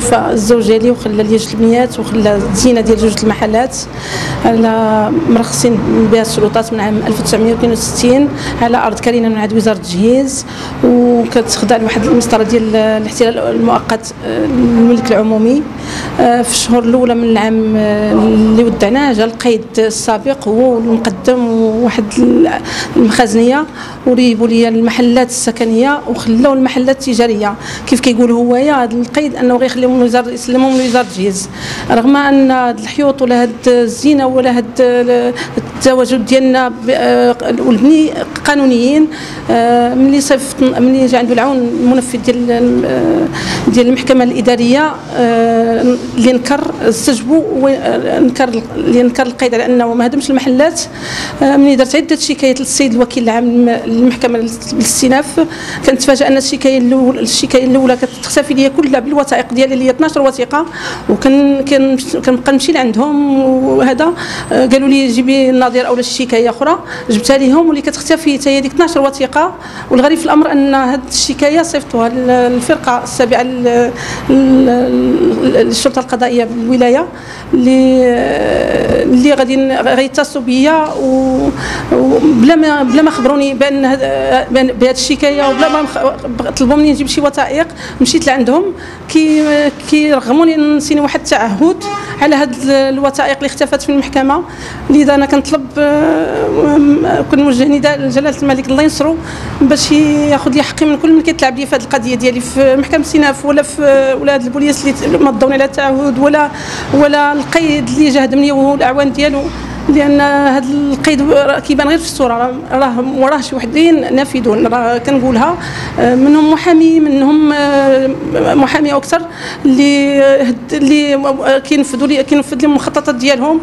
توفى الزوج ديالي وخلى لي 2 بنيات وخلى الزينه ديال 2 المحلات على مرخصين بها السلطات من عام 1962 على ارض كرينه من عند وزاره التجهيز، وكتخضع لواحد المسطره ديال الاحتلال المؤقت للملك العمومي. في الشهور الاولى من العام اللي ودعناه جا القيد السابق هو المقدم وواحد المخازنيه وريبوا لي المحلات السكنيه وخلاو المحلات التجاريه كيف كيقول هويا. هذا القيد انه غيخليهم من وزاره يسلمهم لوزاره التجهيز، رغم ان هاد الحيوط ولا هاد الزينه ولا هاد التواجد ديالنا والبني قانونيين. ملي جا عنده العون المنفذ ديال المحكمه الاداريه اللي نكر استجبوا اللي نكر القيد على انه ما هدمش المحلات. ملي درت عده شكايات للسيد الوكيل العام للمحكمه بالاستئناف، كنتفاجئ ان الشكايه الاولى كتختفي ليا كلها بالوثائق ديالي اللي هي 12 وثيقه، كنبقى نمشي لعندهم وهذا قالوا لي جيبي النظير اولا الشكايه اخرى، جبتها ليهم واللي كتختفي حتى هي ديك 12 وثيقه. والغريب في الامر ان هذه الشكايه صيفطوها للفرقه السابعه للشرطه القضائيه بالولايه اللي غيتصلوا بيا وبلا ما خبروني بهذه الشكايه وبلا ما طلبوا مني نجيب شي وثائق. مشيت لعندهم كيرغموني نسيني واحد التعهد على هذه الوثائق اللي اختفت في المحكمه. لذا انا كنطلب كنوجه نداء لجلاله الملك الله ينصرو باش ياخذ لي حقي من كل من كيتلعب لي في هذه القضيه ديالي في محكمه الاستئناف ولا هاد البوليس اللي مضوني على التعهد ولا القيد اللي جا هدمني والاعوان ديالو. لان هذا القيد كيبان غير في الصوره، راه وراه شي وحدين نافذون، راه كنقولها منهم محامي اكثر اللي كينفذوا لي المخططات ديالهم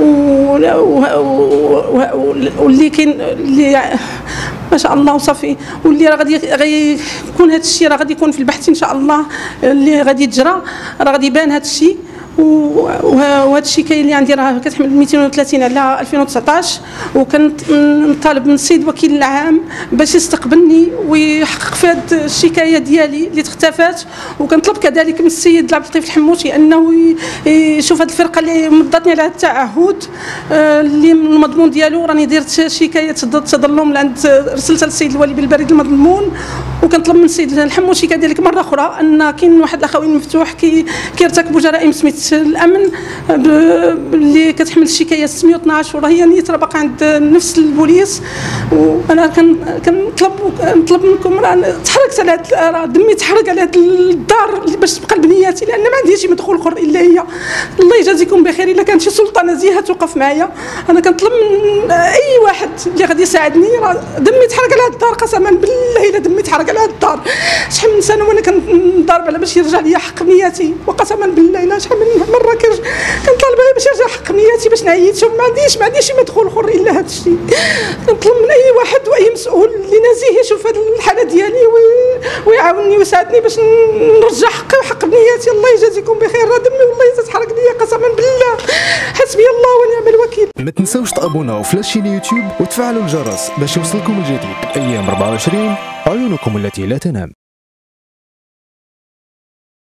واللي كاين اللي ما شاء الله وصافي. واللي راه غادي يكون هذا الشيء راه غادي يكون في البحث ان شاء الله اللي غادي يتجرى، راه غادي يبان هذا الشيء. وهذا الشكايه اللي عندي راه كتحمل 230 على 2019، وكنطالب من السيد وكيل العام باش يستقبلني ويحقق في هذه الشكايه ديالي اللي اختفت. وكنطلب كذلك من السيد عبد اللطيف الحموتي انه يشوف هذه الفرقه اللي مضاتني على التعهد اللي المضمون ديالو راني درت شكايه تظلم لعند رسلتها للسيد الولي بالبريد المضمون. وكنطلب من السيد الحموتي كذلك مره اخرى ان كاين واحد الاخوين مفتوح كيرتكبوا جرائم سميت الامن اللي كتحمل الشكايه 612 وراه نيت راه باقا عند نفس البوليس. وانا كنطلب منكم راه تحركت على راه دمي تحرق على هذه الدار باش تبقى لبنياتي، لان ما عنديش شي مدخول اخر الا هي. الله يجازيكم بخير الا كانت شي سلطه نزيهه توقف معايا. انا كنطلب من اي واحد اللي غادي يساعدني، راه دمي تحرق على هذه الدار قسما بالله الا دمي تحرق على هذه الدار. شحال من سنه وانا كنضارب على باش يرجع لي حق بنياتي، وقسما بالله الا شحال من مره كنطالب باش يرجع حق بنياتي باش نعيط. شوف ما عنديش شي مدخول اخر الا هذا الشيء. كنطلب من اي واحد واي مسؤول اللي نزيه يشوف هذه الحاله ديالي ويعاونني ويساعدني باش نرجع حقي وحق بنياتي. الله يجازيكم بخير، راه دمي والله تتحرق ليا قسما بالله. حسبي الله ونعم الوكيل. ما تنساوش تابوناو في لاشين يوتيوب وتفعلوا الجرس باش يوصلكم الجديد. ايام 24 عيونكم التي لا تنام.